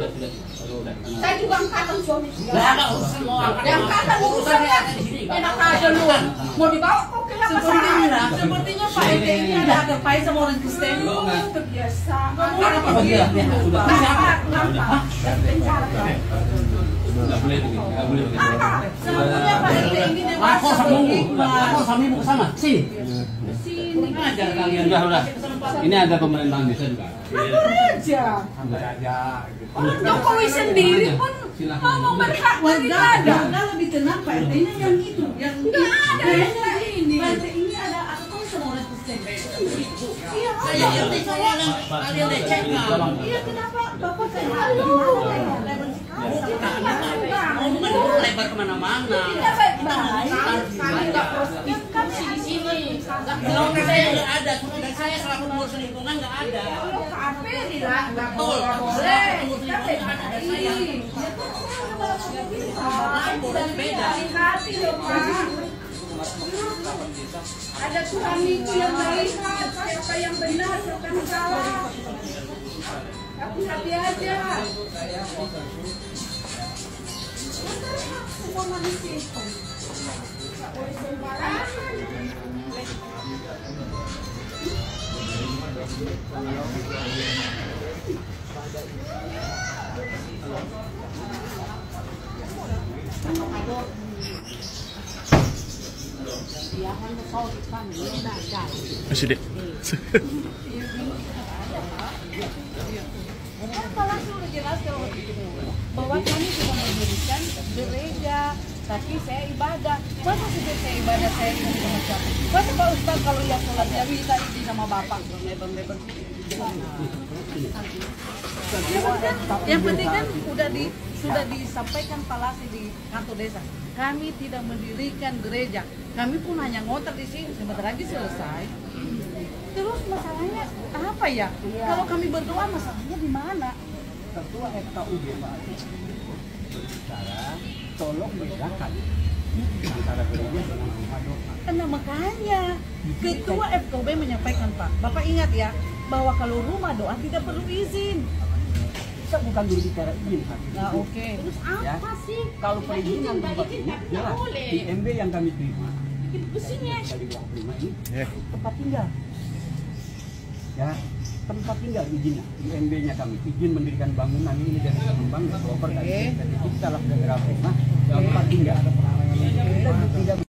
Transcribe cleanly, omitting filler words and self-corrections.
Saya juga angkatan suami. Enggak urusan mau angkat. Yang angkatan urusannya enak aja lu. Mau dibawa kok ke apa salah? Sepertinya Pak RT ini ada akar pahit sama orang Kristen. Kebiasaan. Apa bagian? Nampak. Penjara. Nggak boleh begini, nggak boleh begini. Sepertinya Pak RT ini Aku sama ibu kesana, sini. sini. Ajar kalian. Udah. Ini ada pemerintahan desa juga. Aja. Jokowi sendiri pun mau berhak Warga lebih tenang Pak RT-nya yang itu, yang nggak ada ini. Pak RT ini ada akar pahit sama orang Kristen. Iya, Saya RT soalnya kalian lecehkan. Iya, kenapa Bapak saya gimana ya? Omongan itu lebar kemana-mana. tidak baik-baik. Kami nggak positif. Kami di sini. Kalau saya nggak ada, dan saya selaku pengurus lingkungan nggak ada. Kalau kafe bilang nggak Betul. boleh. Kita Ada saya. Beda. hati loh Pak. Ada Tuhan itu yang melihat siapa yang benar, siapa yang salah. Hati-hati aja. Semua manusia itu. Nggak boleh sembarangan. Masih deh. Kalau sudah jelas bahwa kami sudah mendirikan gereja, tapi saya ibadah. Masa sejak saya ibadah saya ini macam? Masa Pak Ustaz kalau yang sholatnya bisa izin sama Bapak? Yang penting kan sudah disampaikan palasi di kantor desa. Kami tidak mendirikan gereja. Kami pun hanya ngotor di sini. Sebentar lagi selesai. Terus masalahnya apa ya? Kalau kami berdoa masalahnya di mana? Ketua FKUB Pak sekarang tolong bedakan antara gereja dengan rumah doa. Karena makanya Ketua FKUB menyampaikan Pak, Bapak ingat ya bahwa kalau rumah doa tidak perlu izin. Kita bukan dulu bicara izin Pak. Nah oke. Terus Ya. apa sih? Kalau perizinan tempat ini jelas IMB yang kami terima. Besinya. Dari ruang terima ini tempat tinggal. Ya, tempat tinggal izinnya, IMB-nya kami izin mendirikan bangunan ini dari pengembang developer dari kita lah dari rumah tempat tinggal. Kita tidak